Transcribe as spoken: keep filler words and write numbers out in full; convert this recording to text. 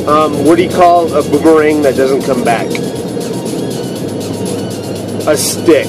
Um, what do you call a boomerang that doesn't come back? A stick.